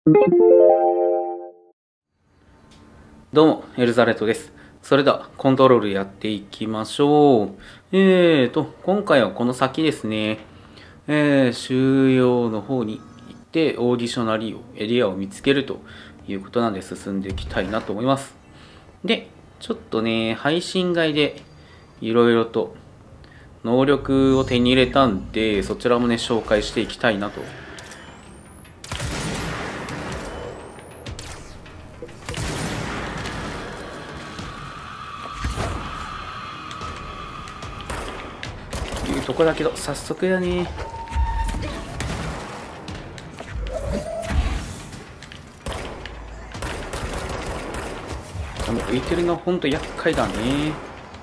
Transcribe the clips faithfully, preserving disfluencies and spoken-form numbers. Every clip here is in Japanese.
どうも、エルザレットです。それでは、コントロールやっていきましょう。えーと、今回はこの先ですね、えー、収容の方に行って、オーディショナリーを、エリアを見つけるということなんで進んでいきたいなと思います。で、ちょっとね、配信外でいろいろと能力を手に入れたんで、そちらもね、紹介していきたいなと。いうとこだけど、早速やね。あの浮いてるのはほんと厄介だね。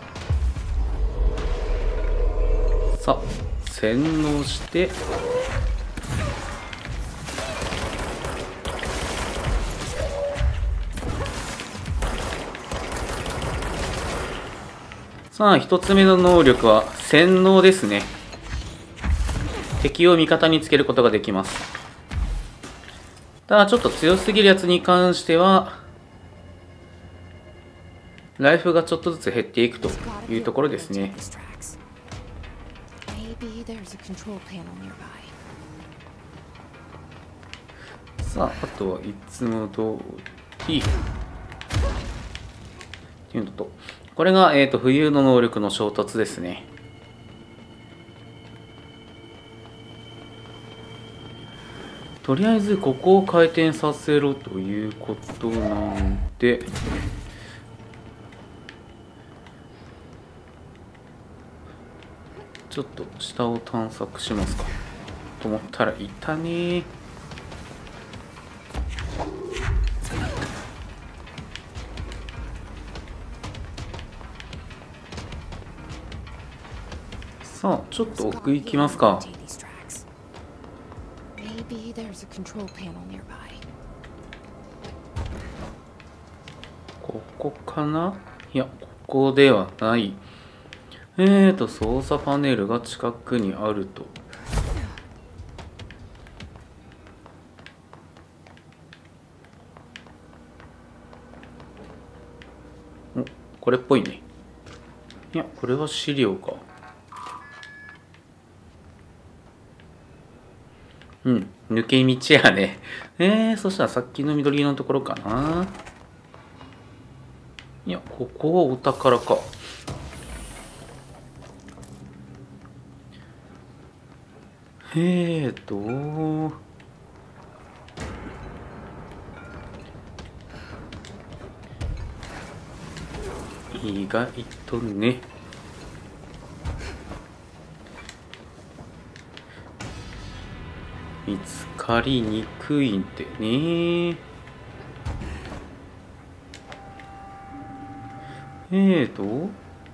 さあ、洗脳してさあ、一つ目の能力は洗脳ですね。敵を味方につけることができます。ただちょっと強すぎるやつに関してはライフがちょっとずつ減っていくというところですね。さあ、あとはいつも通りっていうのと、これが、えーと、浮遊の能力の衝突ですね。とりあえずここを回転させろということなんで、ちょっと下を探索しますかと思ったらいたね。さあ、ちょっと奥行きますか。ここかな？いや、ここではない。えーと、操作パネルが近くにあると。お、これっぽいね。いや、これは資料か。うん、抜け道やね。えー、そしたらさっきの緑色のところかな。いや、ここはお宝か。えーと意外とね。見つかりにくいんでね。えーと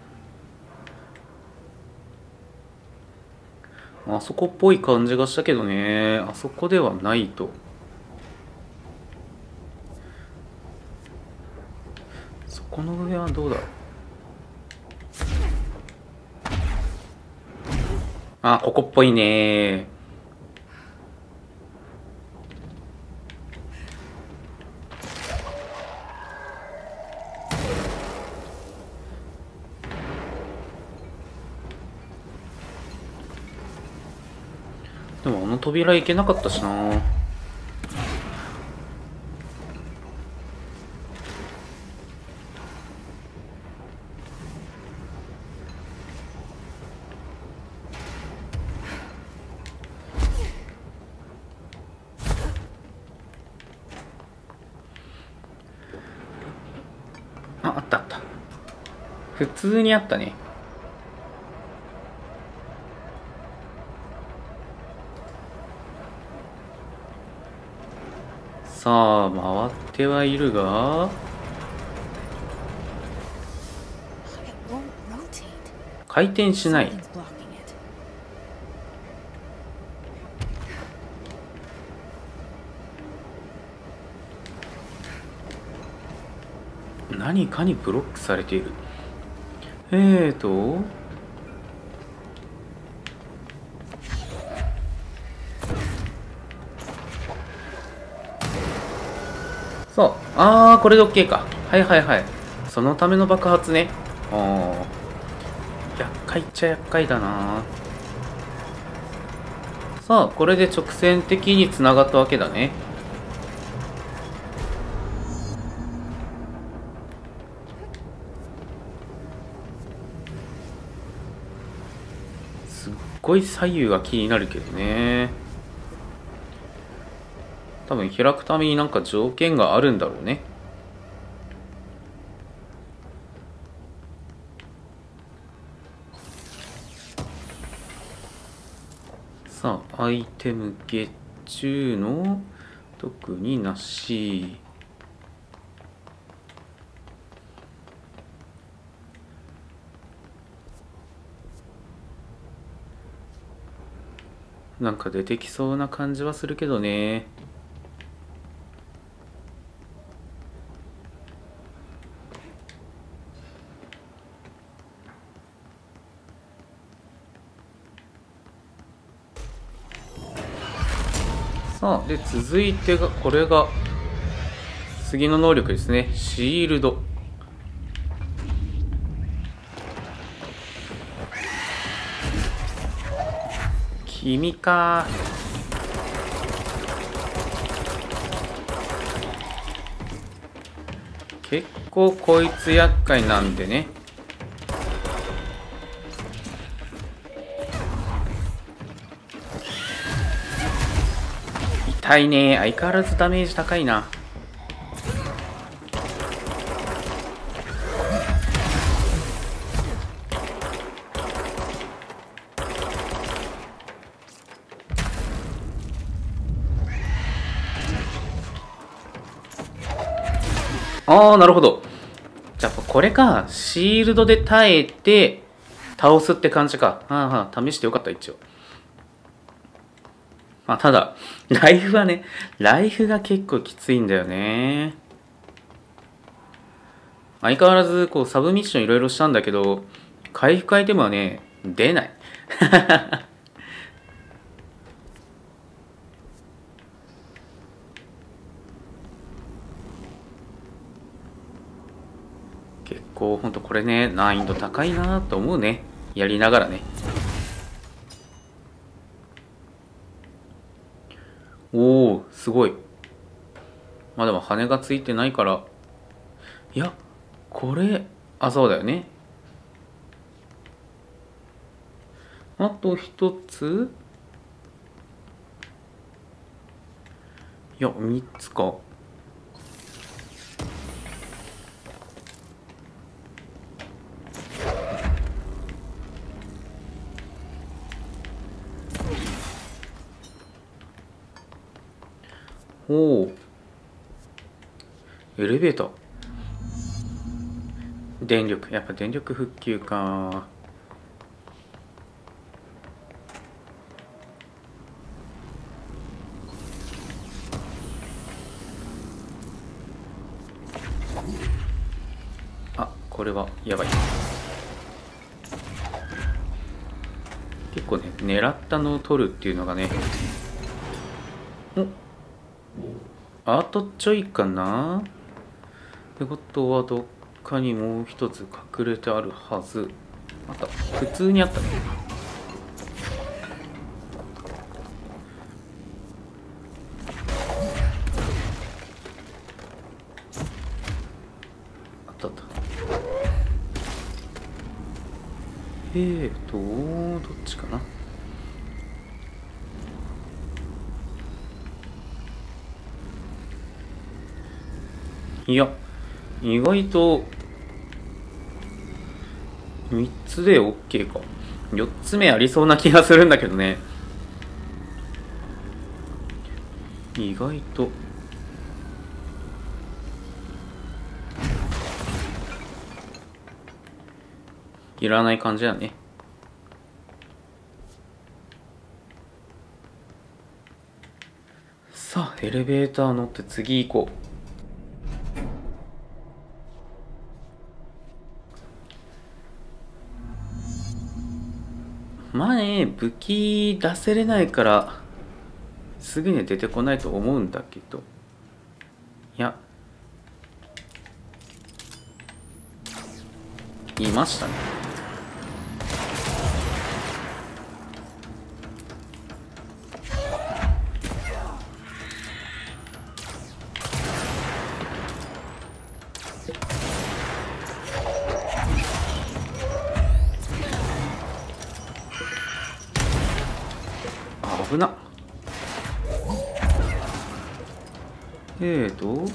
あそこっぽい感じがしたけどね。あそこではないと。そこの上はどうだろう。あ、ここっぽいね。でもあの扉行けなかったしな。あ、あったあった。普通にあったね。さあ、回ってはいるが回転しない。何かにブロックされている。えーとそう。あー、これで OK か。はいはいはい。そのための爆発ね。あー。厄介っちゃ厄介だな。さあ、これで直線的につながったわけだね。すっごい左右が気になるけどね。多分開くためになんか条件があるんだろうね。さあ、アイテム月中の特になし。なんか出てきそうな感じはするけどね。さあ、で、続いてが、これが、次の能力ですね。シールド。君か。結構こいつ厄介なんでね。痛いね。相変わらずダメージ高いな。ああ、なるほど。じゃあ、これか。シールドで耐えて、倒すって感じか。ああ、試してよかった、一応。まあ、ただ、ライフはね、ライフが結構きついんだよね。相変わらず、こう、サブミッションいろいろしたんだけど、回復アイテムはね、出ない。結構、ほんとこれね、難易度高いなと思うね。やりながらね。おお、すごい。まあでも羽がついてないから。いや、これ、あ、そうだよね。あと一つ。いや、三つか。おお。エレベーター。電力。やっぱ電力復旧か。あ、これはやばい。結構ね、狙ったのを取るっていうのがね。お、あとちょいかな。ってことはどっかにもう一つ隠れてあるはず。あった。普通にあったね。あったあった。えーと、どっちかな。いや、意外とみっつで OK か。よっつめありそうな気がするんだけどね。意外と。いらない感じだね。さあ、エレベーター乗って次行こう。まあね、武器出せれないから、すぐには出てこないと思うんだけど。いや、 いましたね。あ、危なっ。えーと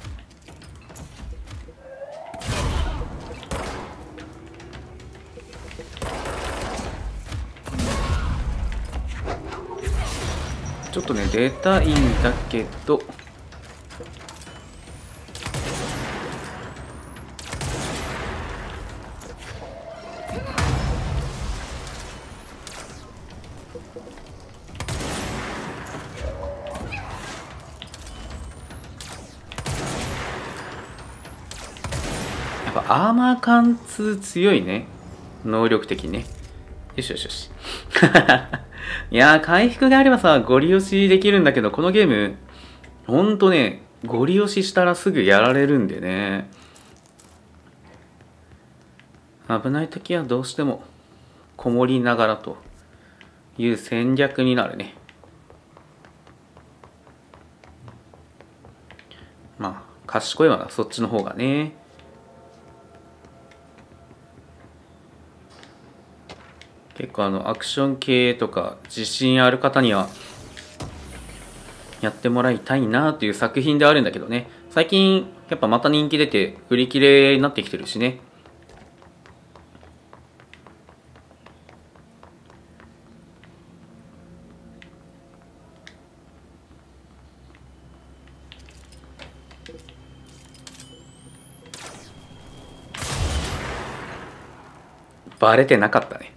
ちょっとね出たいんだけど、やっぱアーマー貫通強いね、能力的にね。よしよしよしいやー、回復があればさゴリ押しできるんだけど、このゲームほんとねゴリ押ししたらすぐやられるんでね、危ない時はどうしてもこもりながらという戦略になるね。まあ賢いわな、そっちの方がね。結構あのアクション系とか自信ある方にはやってもらいたいなという作品であるんだけどね、最近やっぱまた人気出て売り切れになってきてるしね。バレてなかったね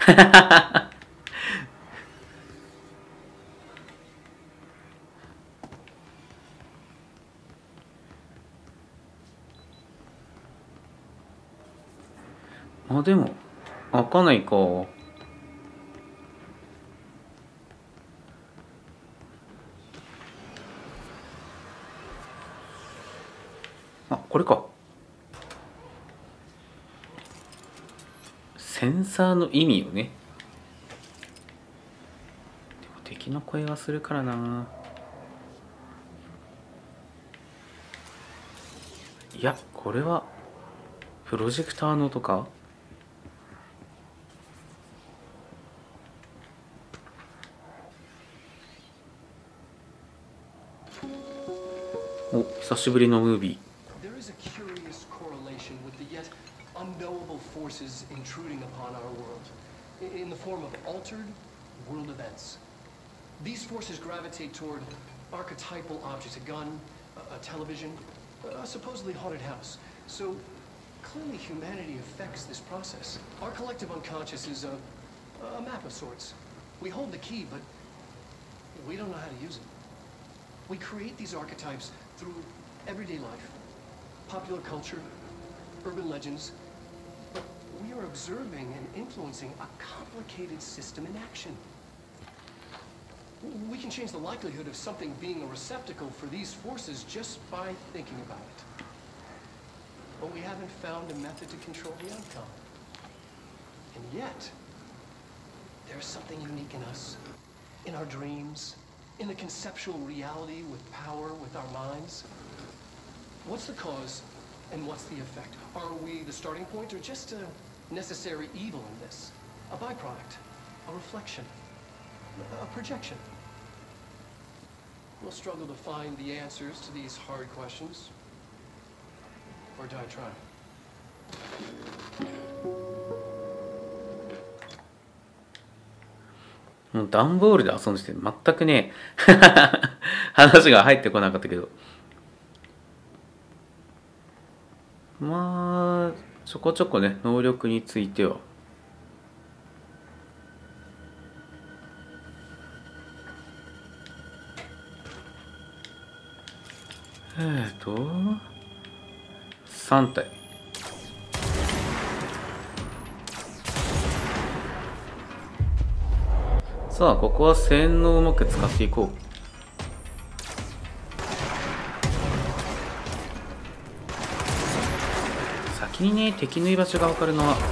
あ、でも開かないか。あ、これか。センサーの意味をね。でも敵の声がするからな。いや、これはプロジェクターの音か。お、久しぶりのムービー。 unknowable forces intruding upon our world in the form of altered world events. These forces gravitate toward archetypal objects, a gun, a, a television, a supposedly haunted house. So clearly humanity affects this process. Our collective unconscious is a, a map of sorts. We hold the key, but we don't know how to use it. We create these archetypes through everyday life, popular culture, urban legends. We are observing and influencing a complicated system in action. We can change the likelihood of something being a receptacle for these forces just by thinking about it. But we haven't found a method to control the outcome. And yet, there's something unique in us, in our dreams, in the conceptual reality with power, with our minds. What's the cause and what's the effect? Are we the starting point or just a necessary evil in this? A byproduct, a reflection, a projection? We'll struggle to find the answers to these hard questions. Or die trying. もう段ボールで遊んでて全くね話が入ってこなかったけど、まあちょこちょこね能力についてはえっとさん体。さあここは洗脳をうまく使っていこう。 先にね敵の居場所が分かるのは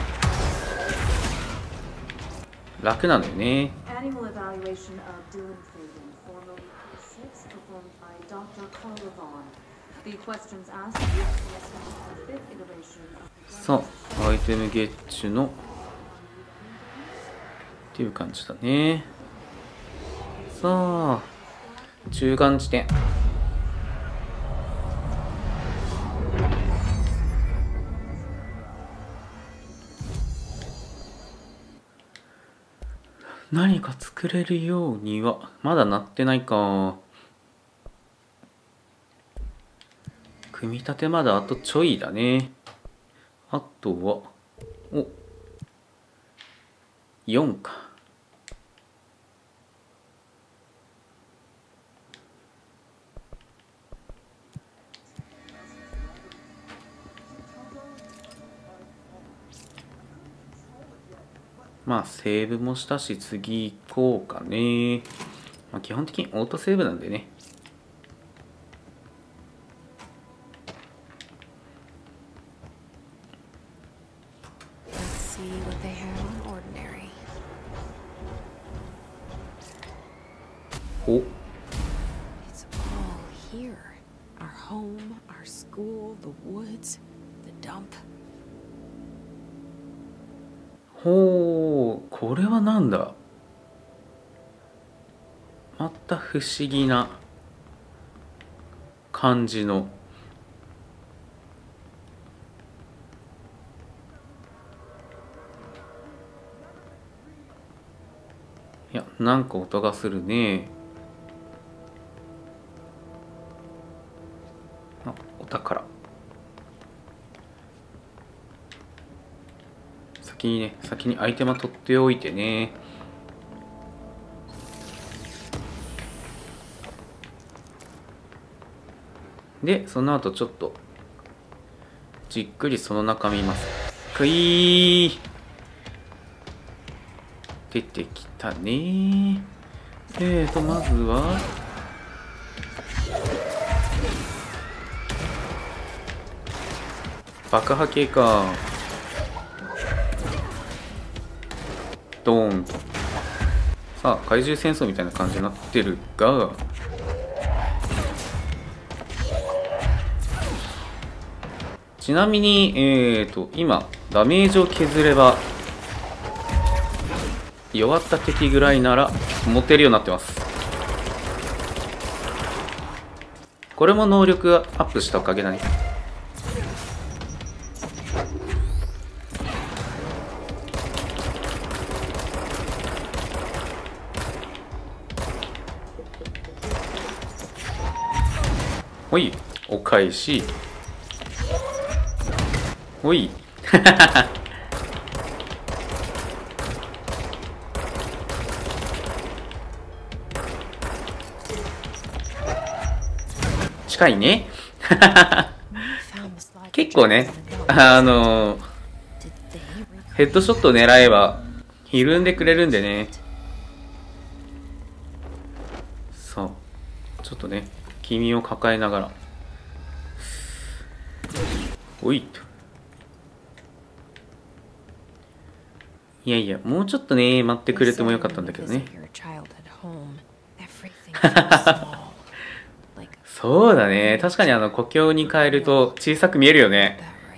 楽なのよね。 Annual evaluation of Dylan Fagan, formerly P six, performed by Doctor Carlavon. The questions asked are the fifth iteration of the さあアイテムゲッチュのっていう感じだね。さあ中間地点。何か作れるようにはまだなってないか。組み立てまだあとちょいだね。あとはおよんか。まあセーブもしたし次行こうかね。まあ、基本的にオートセーブなんでね。お It's all here. Our home, our school, the woods, the dump. ほう、これはなんだ。また不思議な感じの。いや、なんか音がするね。あ、お宝。先にね、先にアイテム取っておいてね。で、その後ちょっとじっくりその中見ます。くいー出てきたね。えーとまずは爆破系か。ドーンと。さあ怪獣戦争みたいな感じになってるが、ちなみにえーと今ダメージを削れば弱った敵ぐらいなら持てるようになってます。これも能力がアップしたおかげだね。ほい、お返し。ほい。近いね。結構ね、あのヘッドショット狙えばひるんでくれるんでね。さあちょっとね君を抱えながらおいと。いやいやもうちょっとね待ってくれてもよかったんだけどね。そうだね、確かにあの故郷に帰ると小さく見えるよね。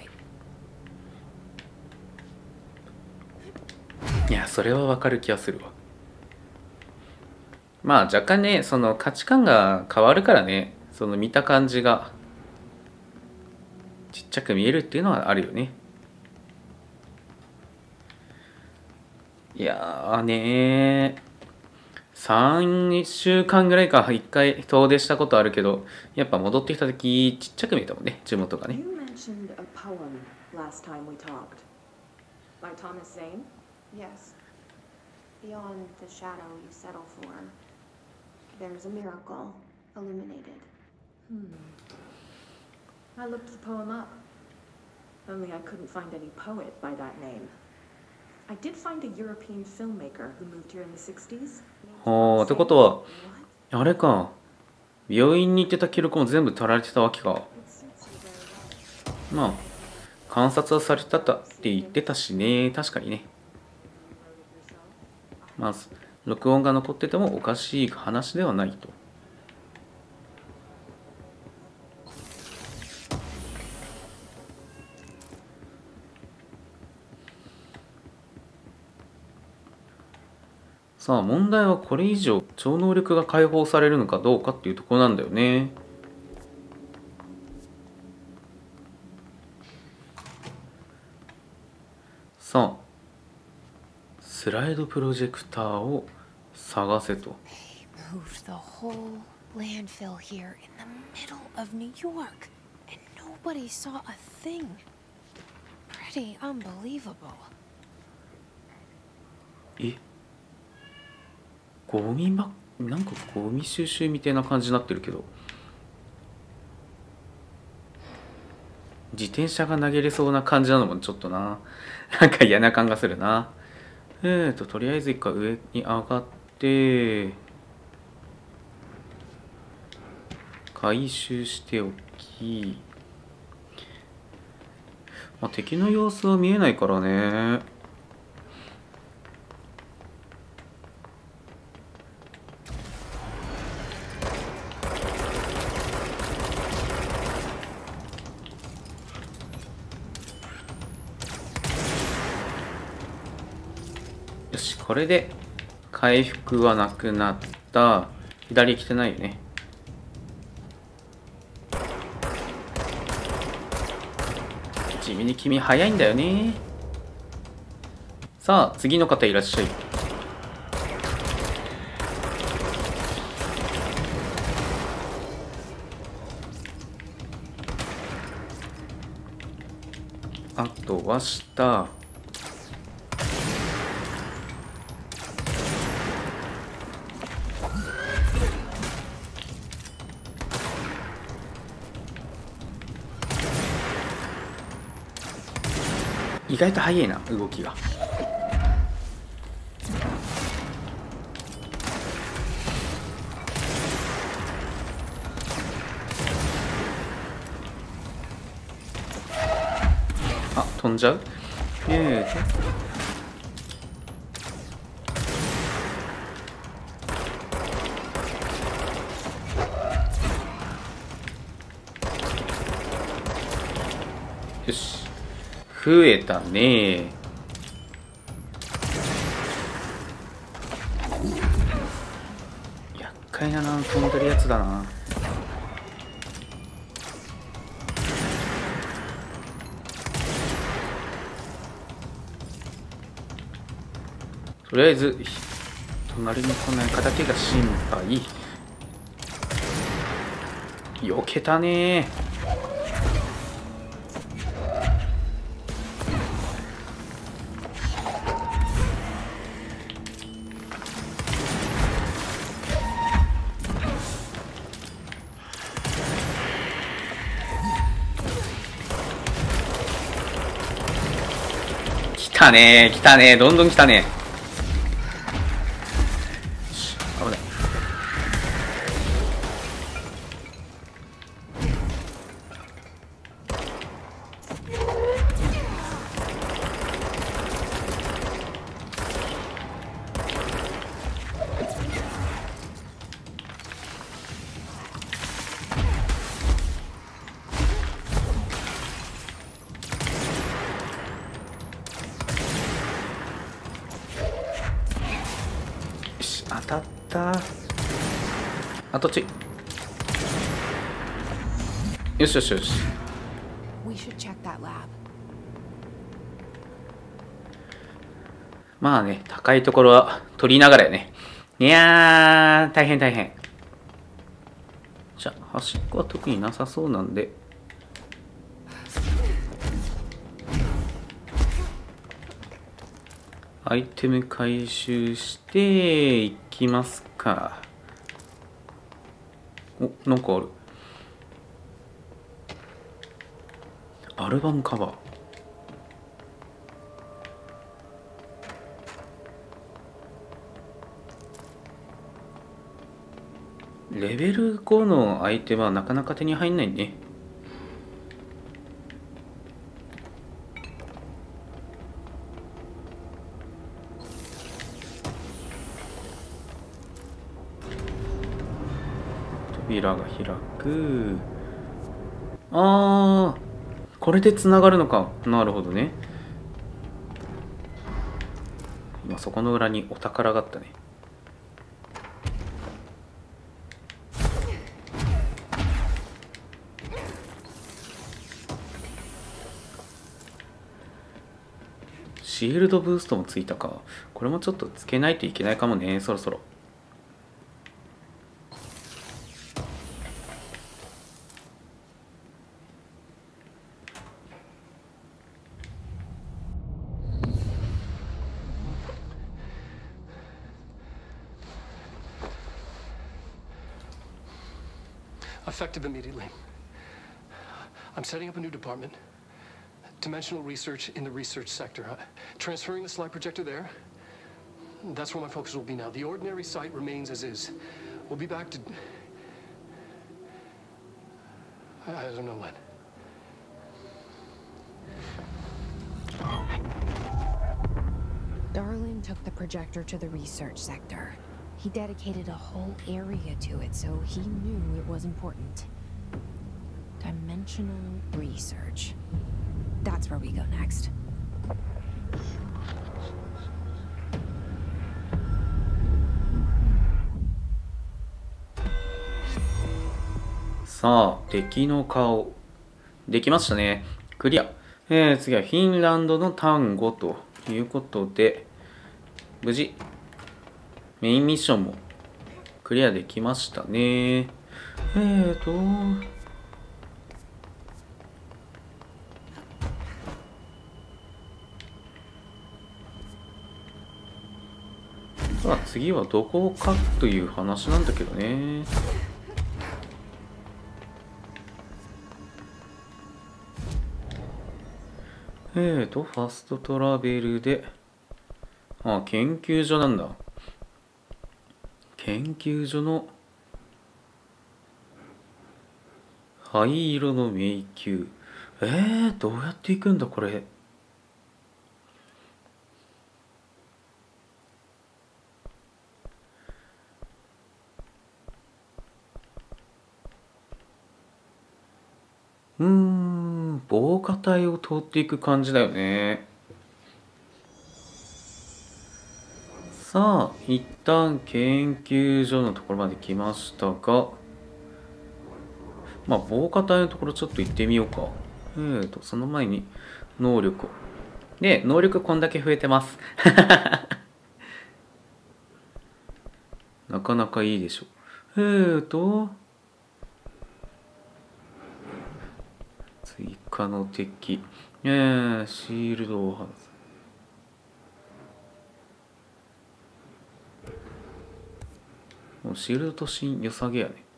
いやそれはわかる気がするわ。まあ若干ねその価値観が変わるからね、その見た感じがちっちゃく見えるっていうのはあるよね。いやーねーさんしゅうかんぐらいかいっかい遠出したことあるけど、やっぱ戻ってきた時ちっちゃく見えたもんね、地元がね。 You mentioned a poem last time we talked. By Thomas Zane? Yes. Beyond the shadow you settle for, there's a miracle illuminated. Hmm. I looked the poem up. Only I couldn't find any poet by that name. I did find a European filmmaker who moved here in the sixties. はあ、ってことはあれか、病院に行ってた記録も全部取られてたわけか。まあ観察はされてたって言ってたしね。確かにね。まず録音が残っててもおかしい話ではないと。さあ問題はこれ以上超能力が解放されるのかどうかっていうところなんだよね。さあスライドプロジェクターを探せと。 They moved the whole landfill here in the middle of New York, and nobody saw a thing. Pretty unbelievable. え、ゴミばなんかゴミ収集みたいな感じになってるけど、自転車が投げれそうな感じなのもちょっとな、なんか嫌な感がするな。えーととりあえず一回上に上がって回収しておき、まあ、敵の様子は見えないからね。よし、これで回復はなくなった。左来てないよね。地味に君早いんだよね。さあ次の方いらっしゃい。あとは下。意外と早いな動きが。あ、飛んじゃう。えーとよし、増えたね。厄介なな、飛んでるやつだな。とりあえず隣に来ないかだけが心配。避けたね。来たね来たね、どんどん来たね。危ない。当たった。あとちょい。よしよしよし。 We should check that lab. まあね、高いところは取りながらよね。いやー大変大変。じゃあ端っこは特になさそうなんで、アイテム回収していきますか。お、なんかある。アルバムカバー。レベルごのアイテムはなかなか手に入んないね。 扉が開く。あー、これでつながるのか。なるほどね。今そこの裏にお宝があったね。シールドブーストもついたか。これもちょっとつけないといけないかもね、そろそろ。 Effective immediately. I'm setting up a new department. Dimensional research in the research sector. Uh, transferring the slide projector there. That's where my focus will be now. The ordinary site remains as is. We'll be back to... I, I don't know when. Darling took the projector to the research sector. He dedicated a whole area to it, so he knew it was important. Dimensional research. That's where we go next. さあ、敵の顔。できましたね。クリア。えー、次はフィンランドの単語ということで、無事、メインミッションもクリアできましたね。えーと、さあ次はどこかという話なんだけどね。えーと、ファストトラベルで、あ、研究所なんだ。研究所の灰色の迷宮。えー、どうやって行くんだこれ。うーん、防火帯を通っていく感じだよね。さあ、一旦研究所のところまで来ましたが、まあ、防火帯のところちょっと行ってみようか。えーと、その前に能力を。で、能力こんだけ増えてます。なかなかいいでしょ。えーと、追加の敵。えー、シールドを外す。もうシールド突進良さげやね。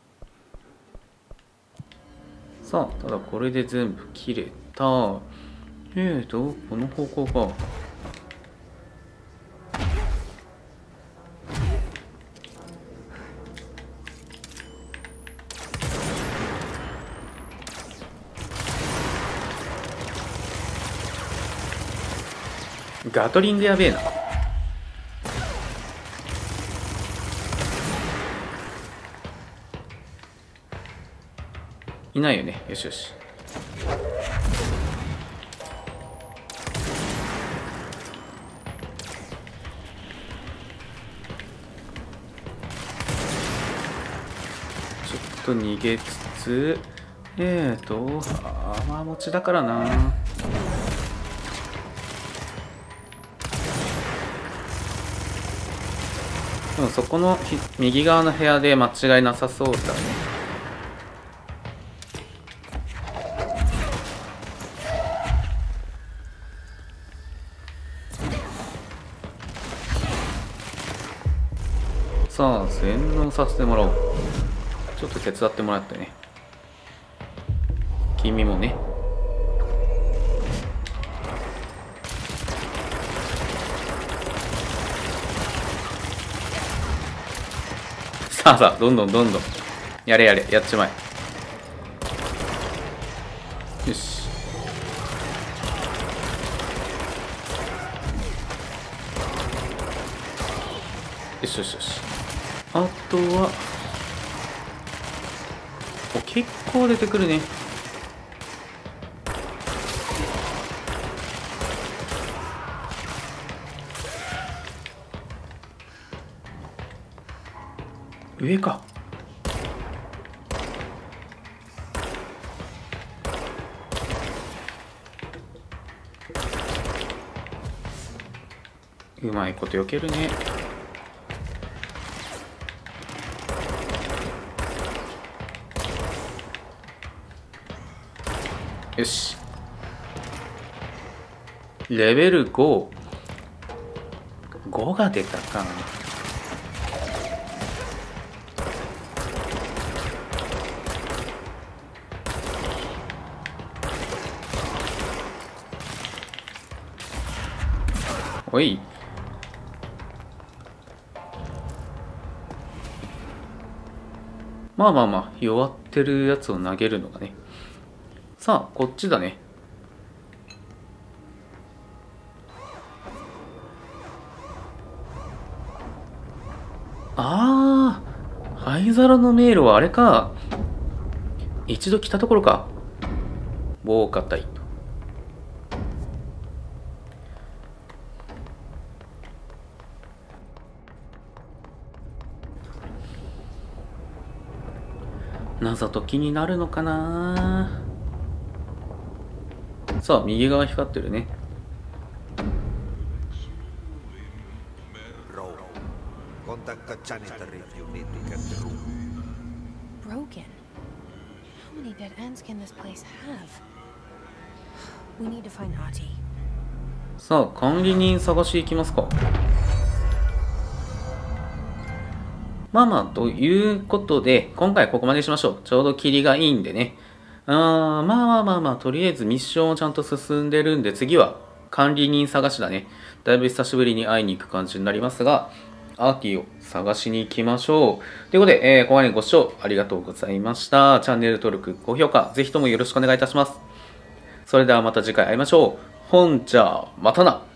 さあ、ただこれで全部切れた。えーと、この方向か。ガトリングやべえな。いないよね。よしよし。ちょっと逃げつつ、えーと、あーまあ持ちだからな。でもそこの右側の部屋で間違いなさそうだね。さあ、洗脳させてもらおう。ちょっと手伝ってもらってね。君もね。さあさあ、どんどんどんどん。やれやれ、やっちまえ。よし。よしよしよし。あとはお、結構出てくるね。上か。うまいこと避けるね。よし。レベルご。ごが出たか。おい。まあまあまあ、弱ってるやつを投げるのがね。さあ、こっちだね。ああ、灰皿の迷路はあれか。一度来たところか。防火帯と。謎解きになるのかな。さあ、右側光ってるね。 Broken. How many dead ends can this place have? We need to find Ahti. さあ、管理人探し行きますか。まあまあ、ということで、今回ここまでしましょう。ちょうど霧がいいんでね。あーまあまあまあまあ、とりあえずミッションをちゃんと進んでるんで、次は管理人探しだね。だいぶ久しぶりに会いに行く感じになりますが、アーティを探しに行きましょう。ということで、えー、ここまでご視聴ありがとうございました。チャンネル登録、高評価、ぜひともよろしくお願いいたします。それではまた次回会いましょう。ほんじゃ、またな。